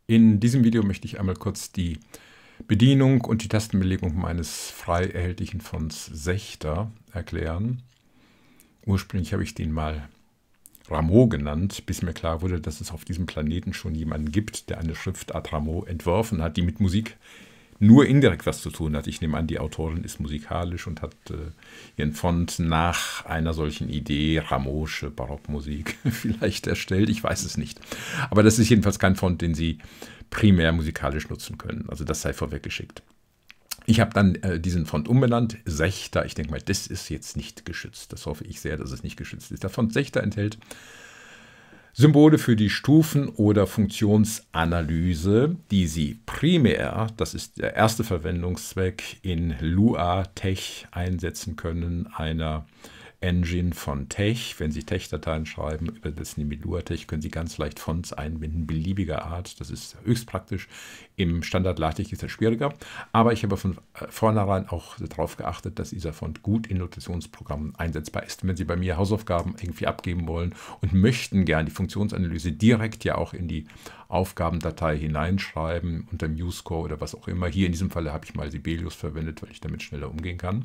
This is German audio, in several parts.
In diesem Video möchte ich einmal kurz die Bedienung und die Tastenbelegung meines frei erhältlichen Fonts Sechter erklären. Ursprünglich habe ich den mal Rameau genannt, bis mir klar wurde, dass es auf diesem Planeten schon jemanden gibt, der eine Schriftart Rameau entworfen hat, die mit Musik nur indirekt was zu tun hat. Ich nehme an, die Autorin ist musikalisch und hat ihren Font nach einer solchen Idee, Rameausche Barockmusik, vielleicht erstellt. Ich weiß es nicht. Aber das ist jedenfalls kein Font, den Sie primär musikalisch nutzen können. Also das sei vorweggeschickt. Ich habe dann diesen Font umbenannt, Sechter. Ich denke mal, das ist jetzt nicht geschützt. Das hoffe ich sehr, dass es nicht geschützt ist. Der Font Sechter enthält Symbole für die Stufen- oder Funktionsanalyse, die Sie primär, das ist der erste Verwendungszweck, in Lua Tech einsetzen können, einer Engine von Tech. Wenn Sie Tech-Dateien schreiben, übersetzen die mit Lua Tech, können Sie ganz leicht Fonts einbinden, beliebiger Art. Das ist höchst praktisch. Im Standard-LaTeX ist das schwieriger. Aber ich habe von vornherein auch darauf geachtet, dass dieser Font gut in Notationsprogrammen einsetzbar ist. Wenn Sie bei mir Hausaufgaben irgendwie abgeben wollen und möchten gerne die Funktionsanalyse direkt ja auch in die Aufgabendatei hineinschreiben, unter MuseScore oder was auch immer. Hier in diesem Fall habe ich mal Sibelius verwendet, weil ich damit schneller umgehen kann.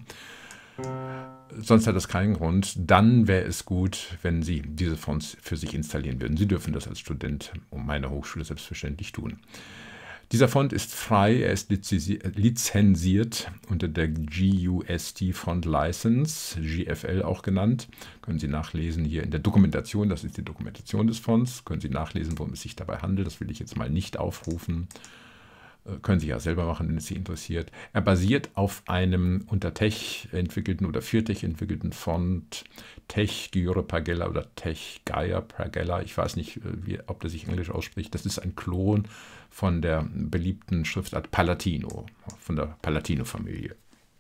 Sonst hat das keinen Grund. Dann wäre es gut, wenn Sie diese Fonts für sich installieren würden. Sie dürfen das als Student um meine Hochschule selbstverständlich tun. Dieser Font ist frei, er ist lizenziert unter der GUST Font License, GFL auch genannt. Können Sie nachlesen hier in der Dokumentation, das ist die Dokumentation des Fonts. Können Sie nachlesen, worum es sich dabei handelt. Das will ich jetzt mal nicht aufrufen. Können Sie ja selber machen, wenn es Sie interessiert. Er basiert auf einem unter Tech entwickelten oder für Tech entwickelten Font Tech Gyure Pagella oder Tech Gaia Pagella. Ich weiß nicht, ob das sich Englisch ausspricht. Das ist ein Klon von der beliebten Schriftart Palatino, von der Palatino-Familie.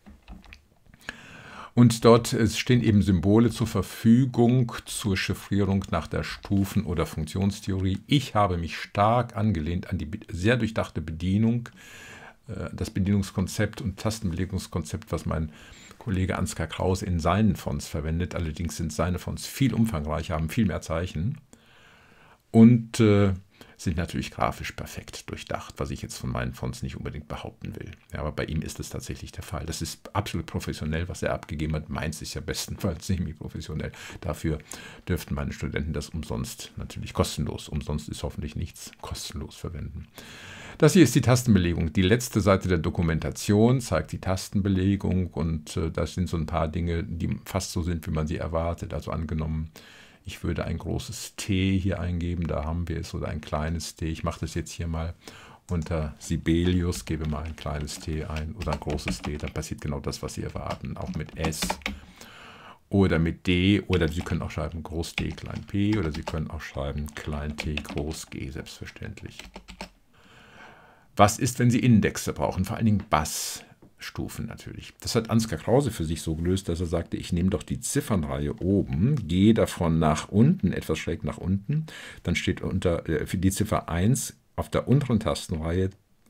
Und dort stehen eben Symbole zur Verfügung zur Chiffrierung nach der Stufen- oder Funktionstheorie. Ich habe mich stark angelehnt an die sehr durchdachte Bedienung, das Bedienungskonzept und Tastenbelegungskonzept, was mein Kollege Ansgar Krause in seinen Fonts verwendet. Allerdings sind seine Fonts viel umfangreicher, haben viel mehr Zeichen und sind natürlich grafisch perfekt durchdacht, was ich jetzt von meinen Fonts nicht unbedingt behaupten will. Ja, aber bei ihm ist es tatsächlich der Fall. Das ist absolut professionell, was er abgegeben hat. Meins ist ja bestenfalls semi-professionell. Dafür dürften meine Studenten das umsonst, natürlich kostenlos, umsonst ist hoffentlich nichts, kostenlos verwenden. Das hier ist die Tastenbelegung. Die letzte Seite der Dokumentation zeigt die Tastenbelegung und das sind so ein paar Dinge, die fast so sind, wie man sie erwartet. Also angenommen, ich würde ein großes T hier eingeben, da haben wir es, oder ein kleines T. Ich mache das jetzt hier mal unter Sibelius, gebe mal ein kleines T ein oder ein großes T, dann passiert genau das, was Sie erwarten. Auch mit S oder mit D, oder Sie können auch schreiben groß D, klein p, oder Sie können auch schreiben klein t, groß G, selbstverständlich. Was ist, wenn Sie Indexe brauchen? Vor allen Dingen Bassstufen natürlich. Das hat Ansgar Krause für sich so gelöst, dass er sagte, ich nehme doch die Ziffernreihe oben, gehe davon nach unten, etwas schräg nach unten, dann steht unter für die Ziffer 1 auf der unteren Tastenreihe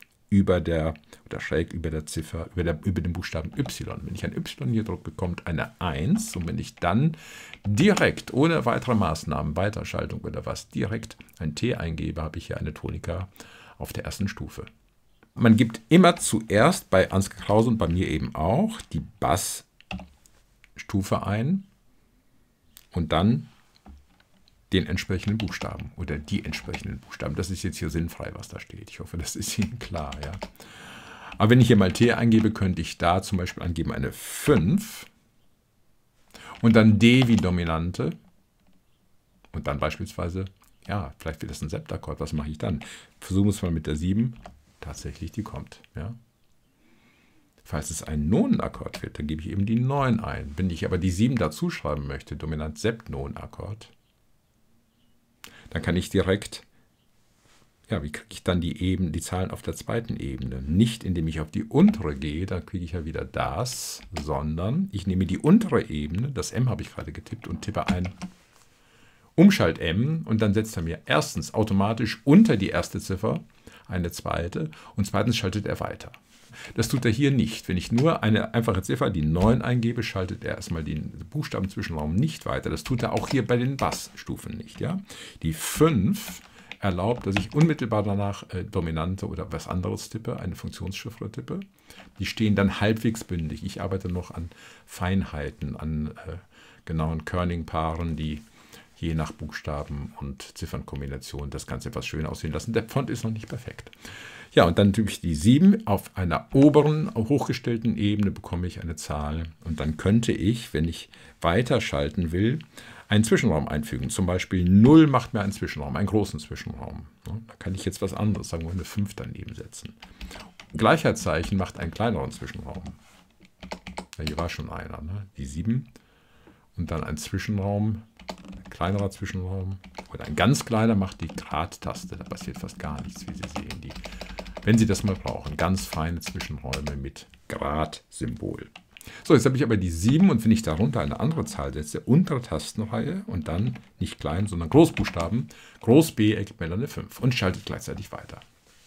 schräg über der Ziffer, über den Buchstaben Y. Wenn ich ein Y hier drücke, bekommt eine 1, und wenn ich dann direkt, ohne weitere Maßnahmen, Weiterschaltung oder was, direkt ein T eingebe, habe ich hier eine Tonika auf der ersten Stufe. Man gibt immer zuerst bei Ansgar Krause und bei mir eben auch die Bassstufe ein und dann den entsprechenden Buchstaben oder die entsprechenden Buchstaben. Das ist jetzt hier sinnfrei, was da steht. Ich hoffe, das ist Ihnen klar. Ja? Aber wenn ich hier mal T eingebe, könnte ich da zum Beispiel angeben eine 5 und dann D wie Dominante und dann beispielsweise, ja, vielleicht wird das ein Septakkord. Was mache ich dann? Versuchen wir es mal mit der 7. Tatsächlich, die kommt. Ja. Falls es ein Nonenakkord wird, dann gebe ich eben die 9 ein. Wenn ich aber die 7 dazu schreiben möchte, dominant Sept-Non-Akkord, dann kann ich direkt, ja, wie kriege ich dann die Zahlen auf der zweiten Ebene? Nicht, indem ich auf die untere gehe, dann kriege ich ja wieder das, sondern ich nehme die untere Ebene, das M habe ich gerade getippt, und tippe ein Umschalt M, und dann setzt er mir erstens automatisch unter die erste Ziffer eine zweite und zweitens schaltet er weiter. Das tut er hier nicht. Wenn ich nur eine einfache Ziffer, die 9 eingebe, schaltet er erstmal den Buchstabenzwischenraum nicht weiter. Das tut er auch hier bei den Bassstufen nicht. Ja? Die 5 erlaubt, dass ich unmittelbar danach Dominante oder was anderes tippe, eine Funktionschiffre tippe. Die stehen dann halbwegs bündig. Ich arbeite noch an Feinheiten, an genauen Kerning-Paaren, die je nach Buchstaben und Ziffernkombination das Ganze etwas schön aussehen lassen. Der Font ist noch nicht perfekt. Ja, und dann tippe ich die 7. Auf einer oberen, hochgestellten Ebene bekomme ich eine Zahl. Und dann könnte ich, wenn ich weiterschalten will, einen Zwischenraum einfügen. Zum Beispiel 0 macht mir einen Zwischenraum, einen großen Zwischenraum. Da kann ich jetzt was anderes, sagen wir eine 5 daneben setzen. Gleichheitszeichen macht einen kleineren Zwischenraum. Ja, hier war schon einer, ne? Die 7. Und dann ein Zwischenraum, ein kleinerer Zwischenraum. Oder ein ganz kleiner macht die Grad-Taste. Da passiert fast gar nichts, wie Sie sehen. Wenn Sie das mal brauchen, ganz feine Zwischenräume mit Grad-Symbol. So, jetzt habe ich aber die 7 und wenn ich darunter eine andere Zahl setze, untere Tastenreihe und dann nicht klein, sondern Großbuchstaben, Groß B ergibt mir dann eine 5 und schaltet gleichzeitig weiter.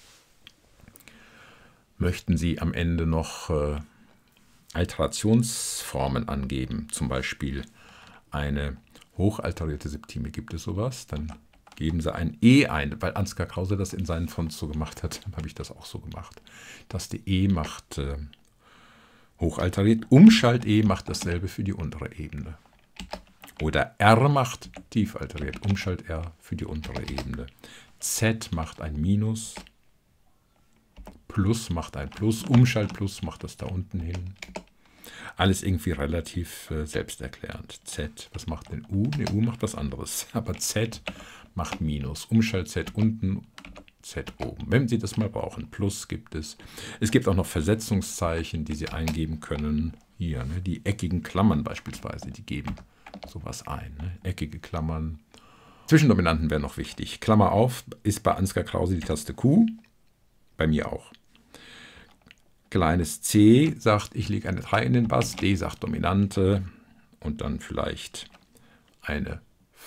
Möchten Sie am Ende noch Alterationsformen angeben, zum Beispiel eine hochalterierte Septime, gibt es sowas, dann geben Sie ein E ein, weil Ansgar Krause das in seinen Fonts so gemacht hat, habe ich das auch so gemacht. Taste E macht hochalteriert, Umschalt E macht dasselbe für die untere Ebene. Oder R macht tiefalteriert, Umschalt R für die untere Ebene. Z macht ein Minus, Plus macht ein Plus, Umschalt Plus macht das da unten hin. Alles irgendwie relativ selbsterklärend. Z, was macht denn U? Ne, U macht was anderes. Aber Z macht Minus. Umschalt Z unten, Z oben. Wenn Sie das mal brauchen. Plus gibt es. Es gibt auch noch Versetzungszeichen, die Sie eingeben können. Hier, ne, die eckigen Klammern beispielsweise, die geben sowas ein. Ne? Eckige Klammern. Zwischendominanten wären noch wichtig. Klammer auf ist bei Ansgar Krause die Taste Q. Bei mir auch. Kleines C sagt, ich lege eine 3 in den Bass, D sagt Dominante und dann vielleicht eine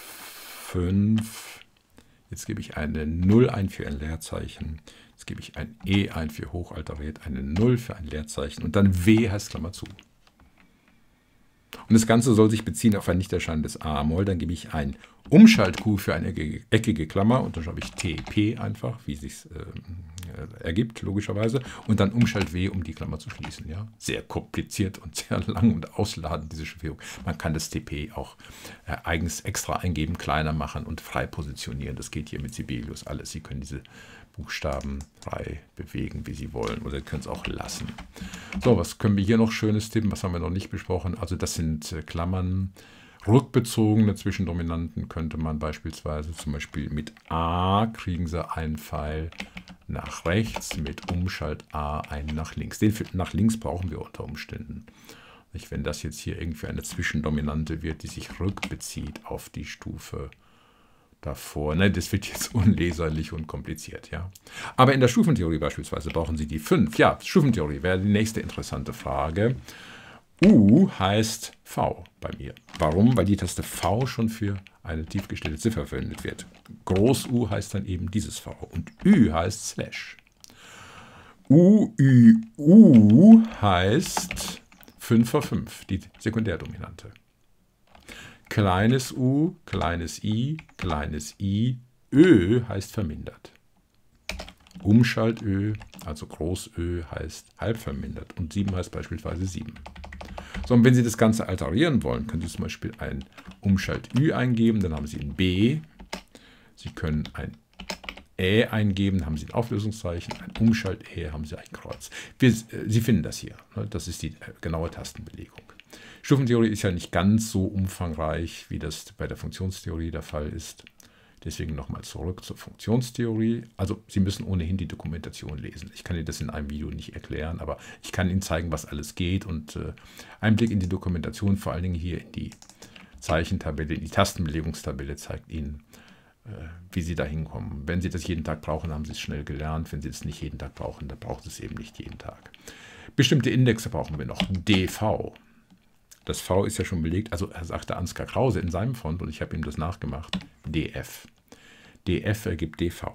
5. Jetzt gebe ich eine 0 ein für ein Leerzeichen. Jetzt gebe ich ein E ein für hochalteriert, eine 0 für ein Leerzeichen und dann W heißt Klammer zu. Und das Ganze soll sich beziehen auf ein nicht erscheinendes A-Moll. Dann gebe ich ein Umschalt-Q für eine eckige Klammer und dann schreibe ich TP einfach, wie es sich ergibt, logischerweise. Und dann Umschalt-W, um die Klammer zu schließen. Ja? Sehr kompliziert und sehr lang und ausladend, diese Chiffrierung. Man kann das TP auch eigens extra eingeben, kleiner machen und frei positionieren. Das geht hier mit Sibelius alles. Sie können diese Buchstaben frei bewegen, wie Sie wollen. Oder Sie können es auch lassen. So, was können wir hier noch Schönes tippen? Was haben wir noch nicht besprochen? Also das sind Klammern. Rückbezogene Zwischendominanten könnte man beispielsweise zum Beispiel mit A kriegen Sie einen Pfeil nach rechts, mit Umschalt A einen nach links. Den nach links brauchen wir unter Umständen. Wenn das jetzt hier irgendwie eine Zwischendominante wird, die sich rückbezieht auf die Stufe davor. Ne, das wird jetzt unleserlich und kompliziert, ja. Aber in der Stufentheorie beispielsweise brauchen Sie die 5. Ja, Stufentheorie wäre die nächste interessante Frage. U heißt V bei mir. Warum? Weil die Taste V schon für eine tiefgestellte Ziffer verwendet wird. Groß U heißt dann eben dieses V. Und Ü heißt Slash. U, Ü, U heißt 5 vor 5, die Sekundärdominante. Kleines u, kleines I, Ö heißt vermindert. Umschalt Ö, also Groß Ö heißt halb vermindert und 7 heißt beispielsweise 7. So, und wenn Sie das Ganze alterieren wollen, können Sie zum Beispiel ein Umschalt Ü eingeben, dann haben Sie ein B. Sie können ein Ä eingeben, haben Sie ein Auflösungszeichen, ein Umschalt Ä, haben Sie ein Kreuz. Sie finden das hier, ne? Das ist die genaue Tastenbelegung. Stufentheorie ist ja nicht ganz so umfangreich, wie das bei der Funktionstheorie der Fall ist. Deswegen nochmal zurück zur Funktionstheorie. Also Sie müssen ohnehin die Dokumentation lesen. Ich kann Ihnen das in einem Video nicht erklären, aber ich kann Ihnen zeigen, was alles geht. Und ein Blick in die Dokumentation, vor allen Dingen hier in die Zeichentabelle, in die Tastenbelegungstabelle, zeigt Ihnen, wie Sie da hinkommen. Wenn Sie das jeden Tag brauchen, haben Sie es schnell gelernt. Wenn Sie es nicht jeden Tag brauchen, dann braucht es eben nicht jeden Tag. Bestimmte Indexe brauchen wir noch. DV. Das V ist ja schon belegt, also er sagte Ansgar Krause in seinem Font, und ich habe ihm das nachgemacht, DF. DF ergibt DV.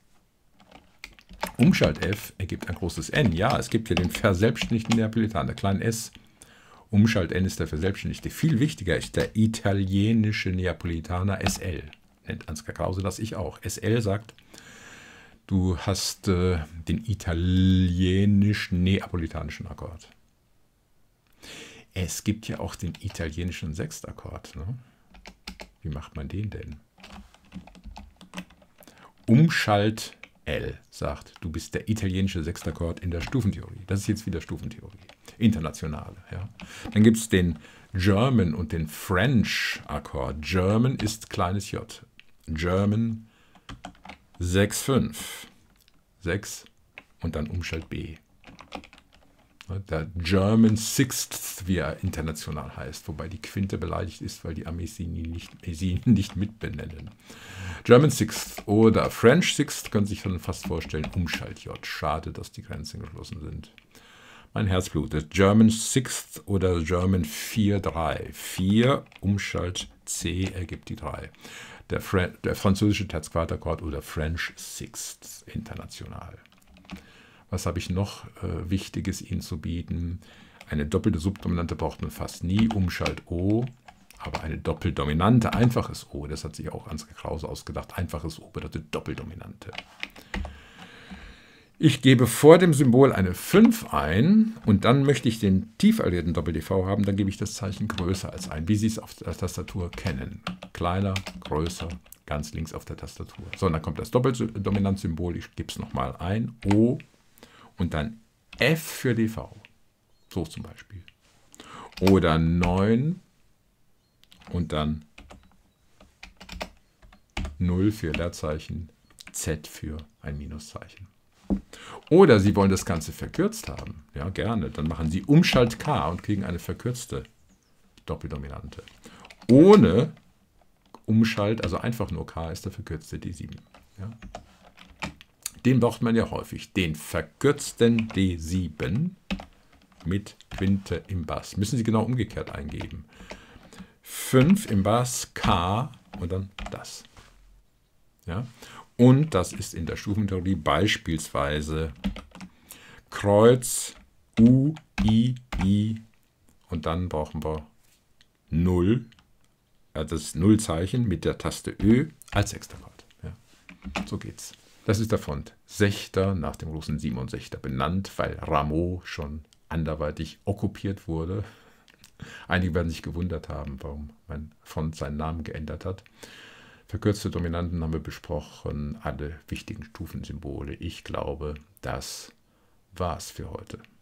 Umschalt F ergibt ein großes N. Ja, es gibt hier den verselbstständigten Neapolitaner, klein s. Umschalt N ist der verselbstständigte. Viel wichtiger ist der italienische Neapolitaner SL. nennt Ansgar Krause das, ich auch. SL sagt, du hast den italienisch-neapolitanischen Akkord. Es gibt ja auch den italienischen Sechstakkord. Ne? Wie macht man den denn? Umschalt L sagt, du bist der italienische Sechstakkord in der Stufentheorie. Das ist jetzt wieder Stufentheorie. Internationale. Ja. Dann gibt es den German und den French-Akkord. German ist kleines J. German 6,5. 6 und dann Umschalt B. Der German Sixth, wie er international heißt, wobei die Quinte beleidigt ist, weil die Amis sie nicht mitbenennen. German Sixth oder French Sixth können sich dann fast vorstellen, Umschalt J. Schade, dass die Grenzen geschlossen sind. Mein Herz blutet. German Sixth oder German 4-3. 4 Umschalt C ergibt die 3. Der französische Terzquartakkord oder French Sixth international. Was habe ich noch Wichtiges Ihnen zu bieten? Eine doppelte Subdominante braucht man fast nie, Umschalt O, aber eine doppeldominante, einfaches O, das hat sich auch Ansgar Krause ausgedacht, einfaches O bedeutet Doppeldominante. Ich gebe vor dem Symbol eine 5 ein und dann möchte ich den tief addierten Doppel-DV haben, dann gebe ich das Zeichen größer als ein, wie Sie es auf der Tastatur kennen. Kleiner, größer, ganz links auf der Tastatur. So, und dann kommt das Doppeldominanzsymbol, ich gebe es nochmal ein, O, und dann F für DV, so zum Beispiel. Oder 9 und dann 0 für Leerzeichen, Z für ein Minuszeichen. Oder Sie wollen das Ganze verkürzt haben, ja gerne, dann machen Sie Umschalt K und kriegen eine verkürzte Doppeldominante. Ohne Umschalt, also einfach nur K, ist der verkürzte D7. Ja. Den braucht man ja häufig, den verkürzten D7 mit Quinte im Bass. Müssen Sie genau umgekehrt eingeben. 5 im Bass, K und dann das. Ja? Und das ist in der Stufentheorie beispielsweise Kreuz, U, I, I und dann brauchen wir 0, das Nullzeichen mit der Taste Ö als Sechstakkord. Ja? So geht's. Das ist der Font Sechter nach dem großen Simon Sechter benannt, weil Rameau schon anderweitig okkupiert wurde. Einige werden sich gewundert haben, warum mein Font seinen Namen geändert hat. Verkürzte Dominanten haben wir besprochen, alle wichtigen Stufensymbole. Ich glaube, das war's für heute.